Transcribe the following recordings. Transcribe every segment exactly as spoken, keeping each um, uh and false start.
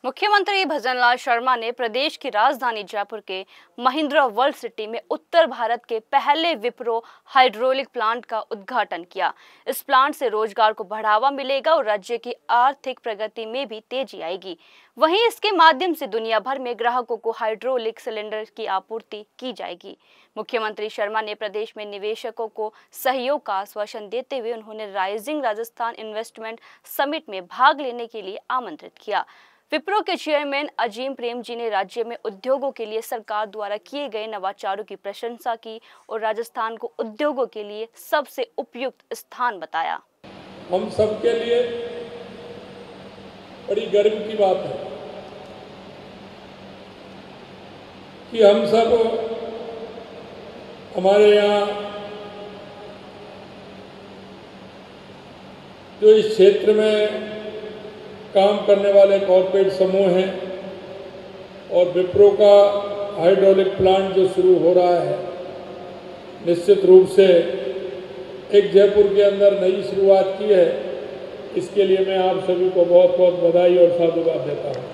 मुख्यमंत्री भजनलाल शर्मा ने प्रदेश की राजधानी जयपुर के महिंद्रा वर्ल्ड सिटी में उत्तर भारत के पहले विप्रो हाइड्रोलिक प्लांट का उद्घाटन किया। इस प्लांट से रोजगार को बढ़ावा मिलेगा और राज्य की आर्थिक प्रगति में भी तेजी आएगी। वहीं इसके माध्यम से दुनिया भर में ग्राहकों को हाइड्रोलिक सिलेंडर की आपूर्ति की जाएगी। मुख्यमंत्री शर्मा ने प्रदेश में निवेशकों को सहयोग का आश्वासन देते हुए उन्होंने राइजिंग राजस्थान इन्वेस्टमेंट समिट में भाग लेने के लिए आमंत्रित किया। विप्रो के चेयरमैन अजीम प्रेम जी ने राज्य में उद्योगों के लिए सरकार द्वारा किए गए नवाचारों की प्रशंसा की और राजस्थान को उद्योगों के लिए सबसे उपयुक्त स्थान बताया। हम सब के लिए बड़ी गर्व की बात है कि हम सब हमारे यहाँ जो इस क्षेत्र में काम करने वाले कॉर्पोरेट समूह हैं और विप्रो का हाइड्रोलिक प्लांट जो शुरू हो रहा है, निश्चित रूप से एक जयपुर के अंदर नई शुरुआत की है। इसके लिए मैं आप सभी को बहुत बहुत बधाई और साधुवाद देता हूँ,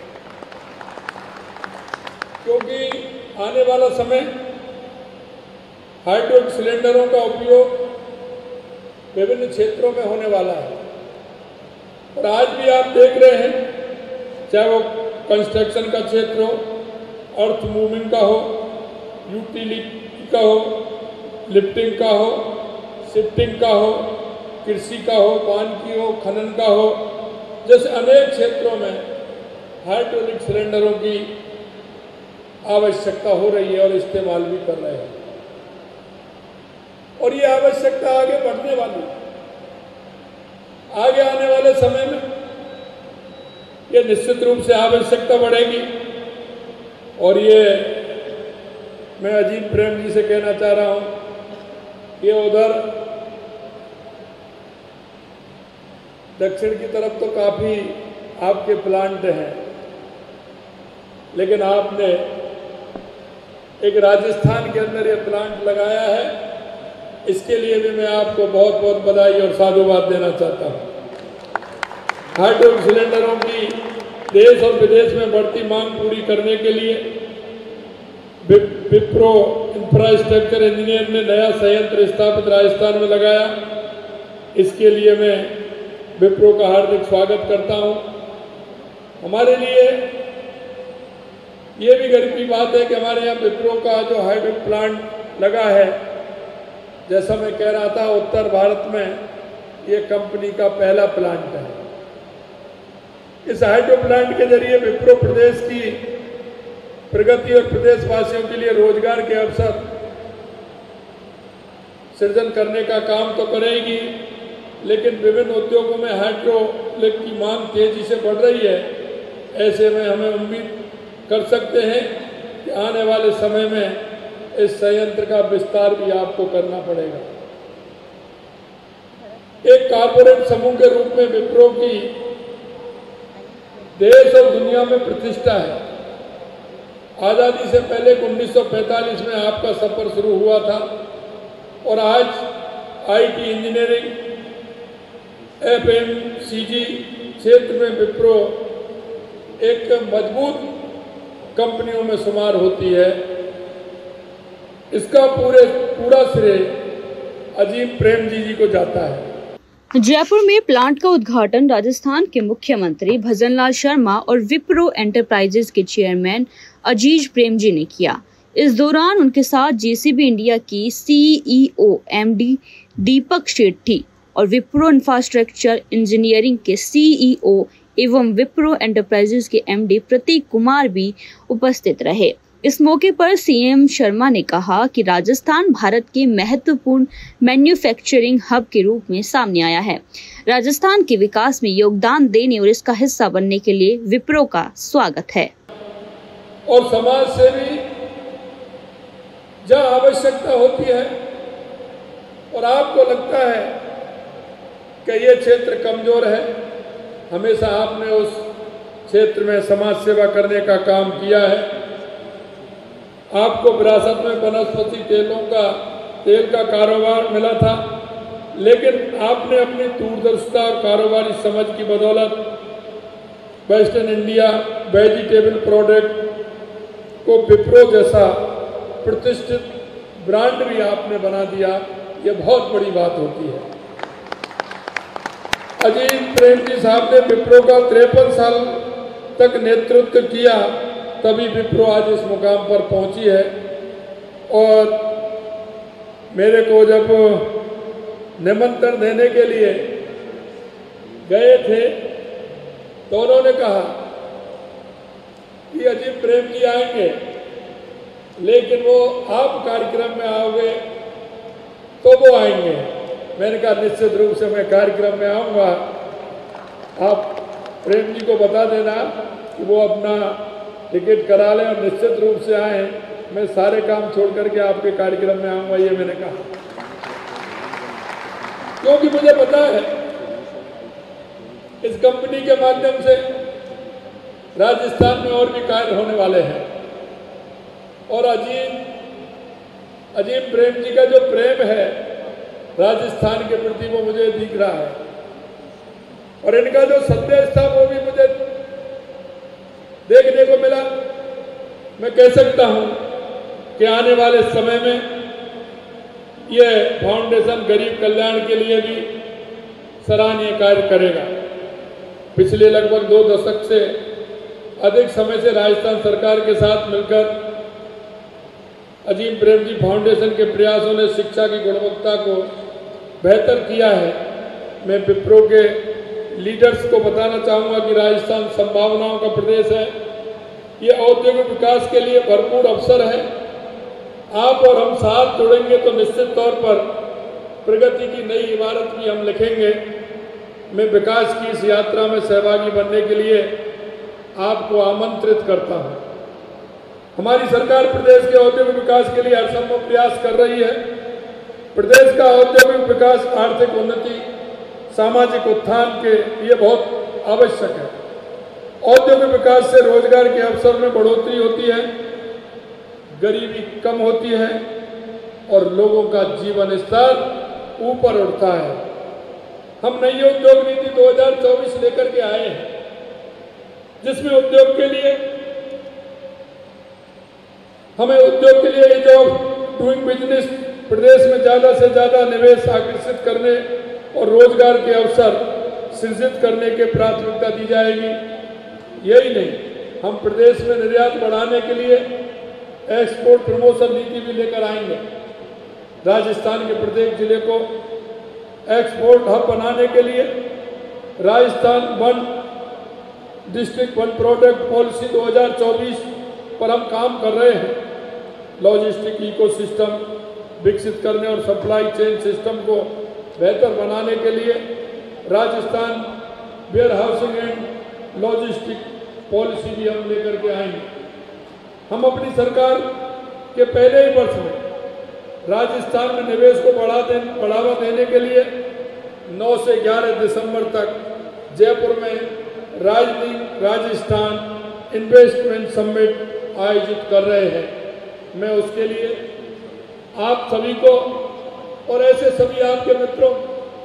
क्योंकि आने वाला समय हाइड्रोलिक सिलेंडरों का उपयोग विभिन्न क्षेत्रों में होने वाला है। और आज भी आप देख रहे हैं, चाहे वो कंस्ट्रक्शन का क्षेत्र हो, अर्थ मूविंग का हो, यूटिलिटी का हो, लिफ्टिंग का हो, शिफ्टिंग का हो, कृषि का हो, वानिकी हो, खनन का हो, जैसे अनेक क्षेत्रों में हाइड्रोलिक सिलेंडरों की आवश्यकता हो रही है और इस्तेमाल भी कर रहे हैं। और ये आवश्यकता आगे बढ़ने वाली है। आगे आने वाले समय में ये निश्चित रूप से आवश्यकता बढ़ेगी। और ये मैं अजीम प्रेम जी से कहना चाह रहा हूँ, ये उधर दक्षिण की तरफ तो काफ़ी आपके प्लांट हैं, लेकिन आपने एक राजस्थान के अंदर ये प्लांट लगाया है। इसके लिए भी मैं आपको बहुत बहुत बधाई और साधुवाद देना चाहता हूँ। हाइड्रोलिक सिलेंडरों की देश और विदेश में बढ़ती मांग पूरी करने के लिए विप्रो इंफ्रास्ट्रक्चर इंजीनियर ने नया संयंत्र स्थापित राजस्थान में लगाया। इसके लिए मैं विप्रो का हार्दिक स्वागत करता हूँ। हमारे लिए ये भी गर्व की बात है कि हमारे यहाँ विप्रो का जो हाइड्रोलिक प्लांट लगा है, जैसा मैं कह रहा था, उत्तर भारत में ये कंपनी का पहला प्लांट है। इस हाइड्रो प्लांट के जरिए विप्रो प्रदेश की प्रगति और प्रदेशवासियों के लिए रोजगार के अवसर सृजन करने का काम तो करेगी, लेकिन विभिन्न उद्योगों में हाइड्रोलिक की मांग तेजी से बढ़ रही है। ऐसे में हमें उम्मीद कर सकते हैं कि आने वाले समय में इस संयंत्र का विस्तार भी आपको करना पड़ेगा। एक कॉर्पोरेट समूह के रूप में विप्रो की देश और दुनिया में प्रतिष्ठा है। आज़ादी से पहले उन्नीस सौ पैंतालीस में आपका सफर शुरू हुआ था और आज आईटी इंजीनियरिंग, एफएमसीजी क्षेत्र में विप्रो एक मजबूत कंपनियों में शुमार होती है। इसका पूरे पूरा श्रेय अजीम प्रेम जी जी को जाता है। जयपुर में प्लांट का उद्घाटन राजस्थान के मुख्यमंत्री भजनलाल शर्मा और विप्रो एंटरप्राइजेज के चेयरमैन अजीज प्रेम जी ने किया। इस दौरान उनके साथ जेसीबी इंडिया की सीईओ एमडी दीपक शेट्टी और विप्रो इंफ्रास्ट्रक्चर इंजीनियरिंग के सीईओ एवं विप्रो एंटरप्राइजेज के एमडी प्रतीक कुमार भी उपस्थित रहे। इस मौके पर सीएम शर्मा ने कहा कि राजस्थान भारत के महत्वपूर्ण मैन्युफैक्चरिंग हब के रूप में सामने आया है। राजस्थान के विकास में योगदान देने और इसका हिस्सा बनने के लिए विप्रो का स्वागत है। और समाज से भी जहाँ आवश्यकता होती है और आपको लगता है कि ये क्षेत्र कमजोर है, हमेशा आपने उस क्षेत्र में समाज सेवा करने का काम किया है। आपको विरासत में वनस्पति तेलों का तेल का कारोबार मिला था, लेकिन आपने अपनी दूरदर्शिता और कारोबारी समझ की बदौलत वेस्टर्न इंडिया वेजिटेबल प्रोडक्ट को विप्रो जैसा प्रतिष्ठित ब्रांड भी आपने बना दिया, ये बहुत बड़ी बात होती है। अजीत प्रेम जी साहब ने विप्रो का तिरपन साल तक नेतृत्व किया, तभी विप्रो आज इस मुकाम पर पहुंची है। और मेरे को जब निमंत्रण देने के लिए गए थे तो उन्होंने कहा कि अजीत प्रेम जी आएंगे, लेकिन वो आप कार्यक्रम में आओगे तो वो आएंगे। मैंने कहा निश्चित रूप से मैं कार्यक्रम में आऊँगा, आप प्रेम जी को बता देना कि वो अपना टिकट करा लें और निश्चित रूप से आएँ। मैं सारे काम छोड़ करके आपके कार्यक्रम में आऊँगा, ये मैंने कहा, क्योंकि मुझे पता है इस कंपनी के माध्यम से राजस्थान में और भी कार्य होने वाले हैं। और अजीत अजीत प्रेम जी का जो प्रेम है राजस्थान के प्रति वो मुझे दिख रहा है, और इनका जो संदेश था वो भी मुझे देखने को मिला। मैं कह सकता हूं कि आने वाले समय में ये फाउंडेशन गरीब कल्याण के लिए भी सराहनीय कार्य करेगा। पिछले लगभग दो दशक से अधिक समय से राजस्थान सरकार के साथ मिलकर अजीत प्रेम जी फाउंडेशन के प्रयासों ने शिक्षा की गुणवत्ता को बेहतर किया है। मैं विप्रो के लीडर्स को बताना चाहूँगा कि राजस्थान संभावनाओं का प्रदेश है। ये औद्योगिक विकास के लिए भरपूर अवसर है। आप और हम साथ जुड़ेंगे तो निश्चित तौर पर प्रगति की नई इबारत भी हम लिखेंगे। मैं विकास की इस यात्रा में सहभागी बनने के लिए आपको आमंत्रित करता हूं। हमारी सरकार प्रदेश के औद्योगिक विकास के लिए हरसंभव प्रयास कर रही है। प्रदेश का औद्योगिक विकास आर्थिक उन्नति, सामाजिक उत्थान के लिए बहुत आवश्यक है। औद्योगिक विकास से रोजगार के अवसर में बढ़ोतरी होती है, गरीबी कम होती है और लोगों का जीवन स्तर ऊपर उठता है। हम नई उद्योग नीति दो हज़ार चौबीस लेकर के आए हैं, जिसमें उद्योग के लिए हमें उद्योग के लिए एज ऑफ डूइंग बिजनेस प्रदेश में ज़्यादा से ज़्यादा निवेश आकर्षित करने और रोजगार के अवसर सृजित करने के प्राथमिकता दी जाएगी। यही नहीं, हम प्रदेश में निर्यात बढ़ाने के लिए एक्सपोर्ट प्रमोशन नीति भी लेकर आएंगे। राजस्थान के प्रत्येक जिले को एक्सपोर्ट हब बनाने के लिए Rajasthan one district one product policy दो हज़ार चौबीस पर हम काम कर रहे हैं। लॉजिस्टिक इकोसिस्टम विकसित करने और सप्लाई चेन सिस्टम को बेहतर बनाने के लिए Rajasthan warehousing and logistic policy भी हम लेकर के आएंगे। हम अपनी सरकार के पहले ही वर्ष में राजस्थान में निवेश को बढ़ा दे बढ़ावा देने के लिए नौ से ग्यारह दिसंबर तक जयपुर में राजदीप राजस्थान इन्वेस्टमेंट समिट आयोजित कर रहे हैं। मैं उसके लिए आप सभी को और ऐसे सभी आपके मित्रों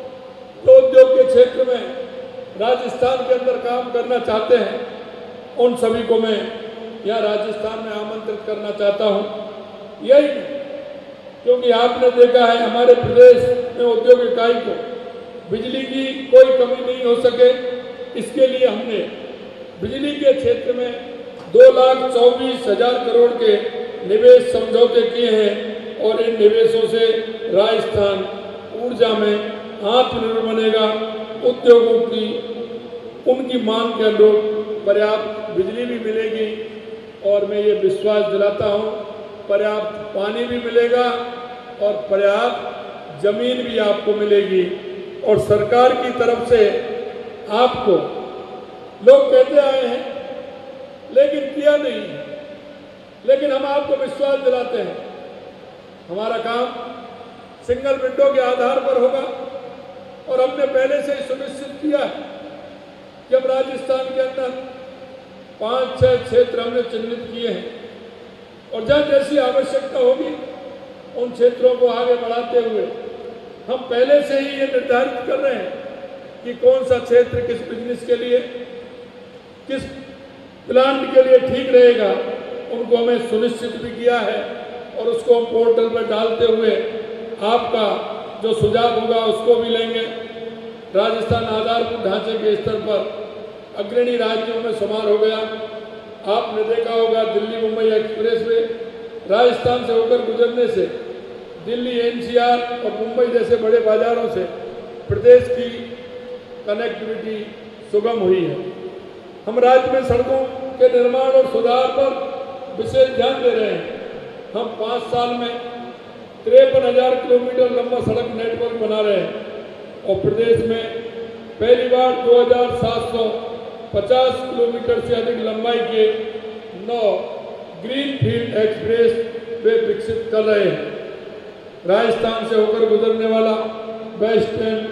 जो उद्योग के क्षेत्र में राजस्थान के अंदर काम करना चाहते हैं, उन सभी को मैं यहाँ राजस्थान में आमंत्रित करना चाहता हूँ। यही क्योंकि आपने देखा है हमारे प्रदेश में उद्योग इकाई को बिजली की कोई कमी नहीं हो सके, इसके लिए हमने बिजली के क्षेत्र में दो लाख चौबीस हजार करोड़ के निवेश समझौते किए हैं और इन निवेशों से राजस्थान ऊर्जा में आत्मनिर्भर बनेगा। उद्योगों की उनकी मांग के अनुरूप पर्याप्त बिजली भी मिलेगी और मैं ये विश्वास दिलाता हूँ पर्याप्त पानी भी मिलेगा और पर्याप्त जमीन भी आपको मिलेगी। और सरकार की तरफ से आपको लोग कहते आए हैं लेकिन किया नहीं, लेकिन हम आपको विश्वास दिलाते हैं हमारा काम सिंगल विंडो के आधार पर होगा। और हमने पहले से ही सुनिश्चित किया है कि हम राजस्थान के अंदर पांच छह क्षेत्र हमने चिन्हित किए हैं और जहाँ जैसी आवश्यकता होगी उन क्षेत्रों को आगे बढ़ाते हुए हम पहले से ही ये निर्धारित कर रहे हैं कि कौन सा क्षेत्र किस बिजनेस के लिए किस प्लांट के लिए ठीक रहेगा उनको हमें सुनिश्चित भी किया है और उसको हम पोर्टल पर डालते हुए आपका जो सुझाव होगा उसको भी लेंगे। राजस्थान आधारभूत ढांचे के स्तर पर अग्रणी राज्यों में शुमार हो गया। आपने देखा होगा दिल्ली मुंबई एक्सप्रेस वे राजस्थान से होकर गुजरने से दिल्ली एनसीआर और मुंबई जैसे बड़े बाजारों से प्रदेश की कनेक्टिविटी सुगम हुई है। हम राज्य में सड़कों के निर्माण और सुधार पर विशेष ध्यान दे रहे हैं। हम पाँच साल में तिरपन हजार किलोमीटर लंबा सड़क नेटवर्क बना रहे हैं और प्रदेश में पहली बार दो हजार सात सौ पचास किलोमीटर से अधिक लंबाई के नौ ग्रीन फील्ड एक्सप्रेस वे विकसित कर रहे हैं। राजस्थान से होकर गुजरने वाला west end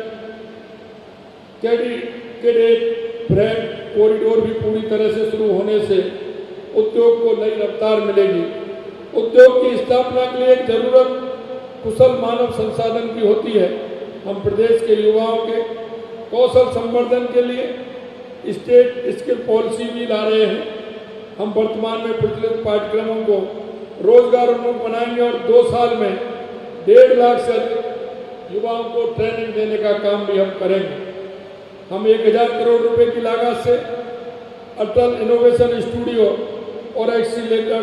cadet freight corridor भी पूरी तरह से शुरू होने से उद्योग को नई रफ्तार मिलेगी। उद्योग की स्थापना के लिए एक जरूरत कुशल मानव संसाधन की होती है। हम प्रदेश के युवाओं के कौशल संवर्धन के लिए स्टेट स्किल पॉलिसी भी ला रहे हैं। हम वर्तमान में प्रचलित पाठ्यक्रमों को रोजगार उन्मुख बनाएंगे और दो साल में डेढ़ लाख से अधिक युवाओं को ट्रेनिंग देने का काम भी हम करेंगे। हम एक हजार करोड़ रुपए की लागत से अटल इनोवेशन स्टूडियो और एक्सीलेटर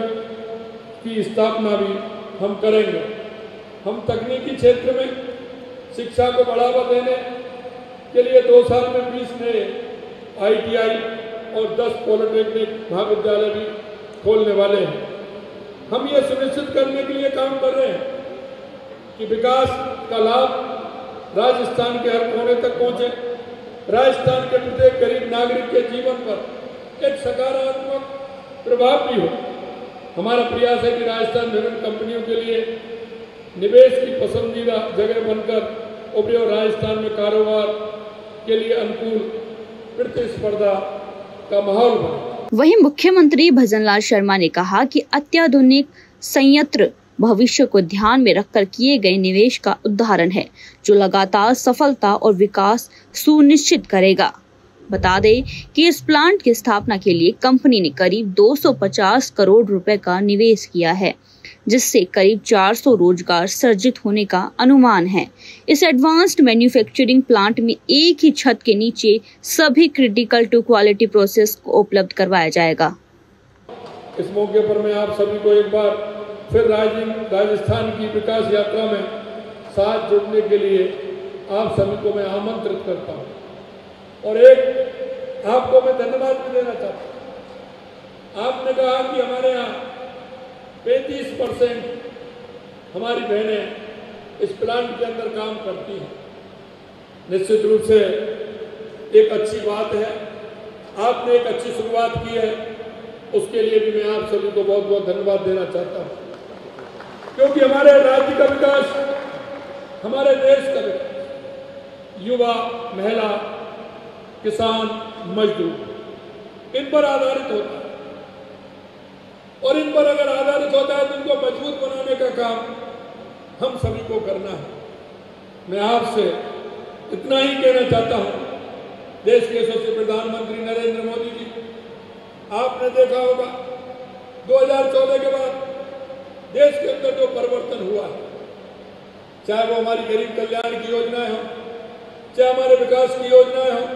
की स्थापना भी हम करेंगे। हम तकनीकी क्षेत्र में शिक्षा को बढ़ावा देने के लिए दो साल में बीस नए आईटीआई और दस पॉलिटेक्निक महाविद्यालय भी खोलने वाले हैं। हम ये सुनिश्चित करने के लिए काम कर रहे हैं कि विकास का लाभ राजस्थान के हर कोने तक पहुंचे। राजस्थान के प्रत्येक गरीब नागरिक के जीवन पर एक सकारात्मक प्रभाव भी हो। हमारा प्रयास है कि राजस्थान विभिन्न कंपनियों के लिए निवेश की पसंदीदा जगह बनकर उभरे और राजस्थान में कारोबार के लिए अनुकूल प्रतिस्पर्धा का माहौल बने। वहीं मुख्यमंत्री भजनलाल शर्मा ने कहा कि अत्याधुनिक संयंत्र भविष्य को ध्यान में रखकर किए गए निवेश का उदाहरण है जो लगातार सफलता और विकास सुनिश्चित करेगा। बता दें कि इस प्लांट की स्थापना के लिए कंपनी ने करीब दो सौ पचास करोड़ रुपए का निवेश किया है, जिससे करीब चार सौ रोजगार सृजित होने का अनुमान है। इस एडवांस्ड मैन्युफैक्चरिंग प्लांट में एक ही छत के नीचे सभी क्रिटिकल टू क्वालिटी प्रोसेस को उपलब्ध करवाया जाएगा। इस मौके पर मैं आप सभी को एक बार फिर राजस्थान की विकास यात्रा में साथ जुड़ने के लिए आप सभी को मैं आमंत्रित करता हूँ और एक आपको मैं धन्यवाद भी देना चाहता हूँ। आपने कहा कि हमारे यहाँ पैंतीस परसेंट हमारी बहनें इस प्लांट के अंदर काम करती हैं। निश्चित रूप से एक अच्छी बात है। आपने एक अच्छी शुरुआत की है, उसके लिए भी मैं आप सभी को बहुत बहुत धन्यवाद देना चाहता हूँ, क्योंकि हमारे राज्य का विकास, हमारे देश का विकास युवा, महिला, किसान, मजदूर इन पर आधारित होता है और इन पर अगर आधारित होता है तो इनको मजबूत बनाने का काम हम सभी को करना है। मैं आपसे इतना ही कहना चाहता हूं, देश के यशस्वी प्रधानमंत्री नरेंद्र मोदी जी, आपने देखा होगा दो हज़ार चौदह के बाद देश के अंदर जो परिवर्तन हुआ है, चाहे वो हमारी गरीब कल्याण की योजनाएं हो, चाहे हमारे विकास की योजनाएं हो,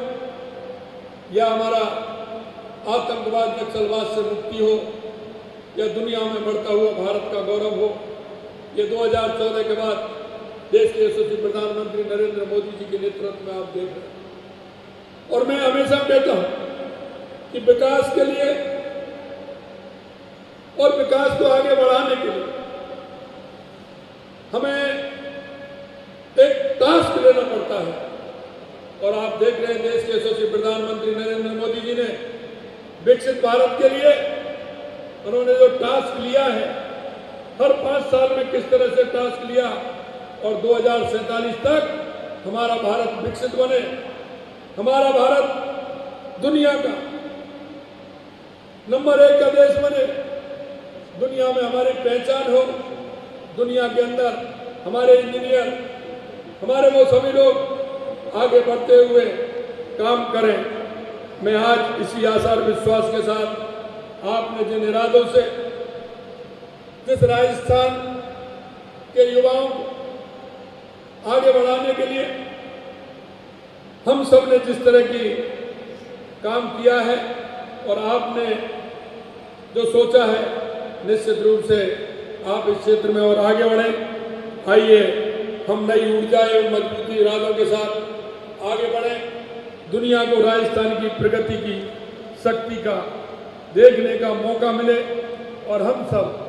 या हमारा आतंकवाद नक्सलवाद से मुक्ति हो, या दुनिया में बढ़ता हुआ भारत का गौरव हो, ये दो हज़ार चौदह के बाद देश के यशस्वी प्रधानमंत्री नरेंद्र मोदी जी के नेतृत्व में आप देख रहे हैं। और मैं हमेशा कहता हूं कि विकास के लिए और विकास को आगे बढ़ाने के लिए हमें एक टास्क लेना पड़ता है। और आप देख रहे हैं देश के यशस्वी प्रधानमंत्री नरेंद्र मोदी जी ने विकसित भारत के लिए उन्होंने जो टास्क लिया है, हर पांच साल में किस तरह से टास्क लिया और दो हज़ार सैंतालीस तक हमारा भारत विकसित बने, हमारा भारत दुनिया का नंबर एक का देश बने, दुनिया में हमारी पहचान हो, दुनिया के अंदर हमारे इंजीनियर, हमारे वो सभी लोग आगे बढ़ते हुए काम करें। मैं आज इसी आशा और विश्वास के साथ आपने जिन इरादों से जिस राजस्थान के युवाओं को आगे बढ़ाने के लिए हम सब ने जिस तरह की काम किया है और आपने जो सोचा है, निश्चित रूप से आप इस क्षेत्र में और आगे बढ़ें। आइए हम नई ऊर्जा एवं मजबूती इरादों के साथ आगे बढ़ें, दुनिया को राजस्थान की प्रगति की शक्ति का देखने का मौका मिले और हम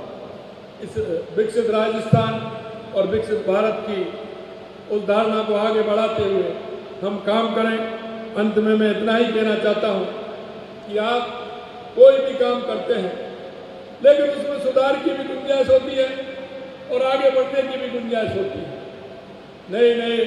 सब इस विकसित राजस्थान और विकसित भारत की उस धारणा को आगे बढ़ाते हुए हम काम करें। अंत में मैं इतना ही कहना चाहता हूं कि आप कोई भी काम करते हैं लेकिन उसमें सुधार की भी गुंजाइश होती है और आगे बढ़ने की भी गुंजाइश होती है। नए नए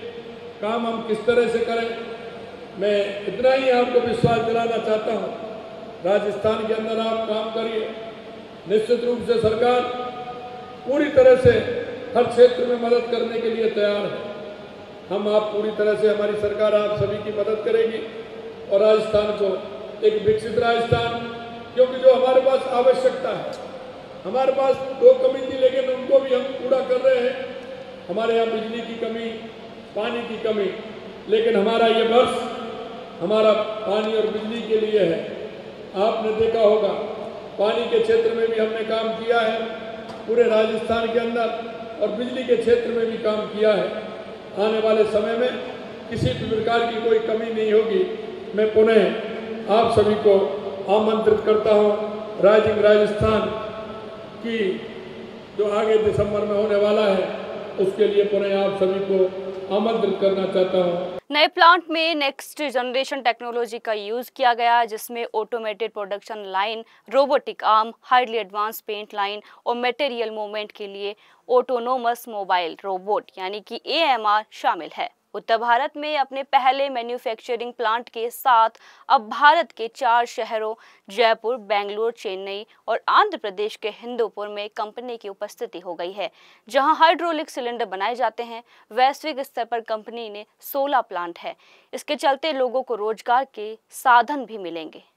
काम हम किस तरह से करें, मैं इतना ही आपको विश्वास दिलाना चाहता हूं। राजस्थान के अंदर आप काम करिए, निश्चित रूप से सरकार पूरी तरह से हर क्षेत्र में मदद करने के लिए तैयार है। हम आप पूरी तरह से, हमारी सरकार आप सभी की मदद करेगी और राजस्थान को एक विकसित राजस्थान, क्योंकि जो हमारे पास आवश्यकता है, हमारे पास दो कमी थी लेकिन उनको भी हम पूरा कर रहे हैं। हमारे यहाँ बिजली की कमी, पानी की कमी, लेकिन हमारा ये वर्ष हमारा पानी और बिजली के लिए है। आपने देखा होगा पानी के क्षेत्र में भी हमने काम किया है पूरे राजस्थान के अंदर और बिजली के क्षेत्र में भी काम किया है। आने वाले समय में किसी भी प्रकार की कोई कमी नहीं होगी। मैं पुनः आप सभी को आमंत्रित करता हूं राइजिंग राजस्थान की जो आगे दिसंबर में होने वाला है उसके लिए पुनः आप सभी को आमंत्रित करना चाहता हूं। नए प्लांट में नेक्स्ट जनरेशन टेक्नोलॉजी का यूज किया गया, जिसमें automated production line, robotic arm, highly advanced paint line और मटेरियल मूवमेंट के लिए ऑटोनोमस मोबाइल रोबोट यानी कि ए एम आर शामिल है। उत्तर भारत में अपने पहले मैन्युफैक्चरिंग प्लांट के साथ अब भारत के चार शहरों जयपुर, बेंगलुरु, चेन्नई और आंध्र प्रदेश के हिंदूपुर में कंपनी की उपस्थिति हो गई है, जहां हाइड्रोलिक सिलेंडर बनाए जाते हैं। वैश्विक स्तर पर कंपनी ने सोलह प्लांट है। इसके चलते लोगों को रोजगार के साधन भी मिलेंगे।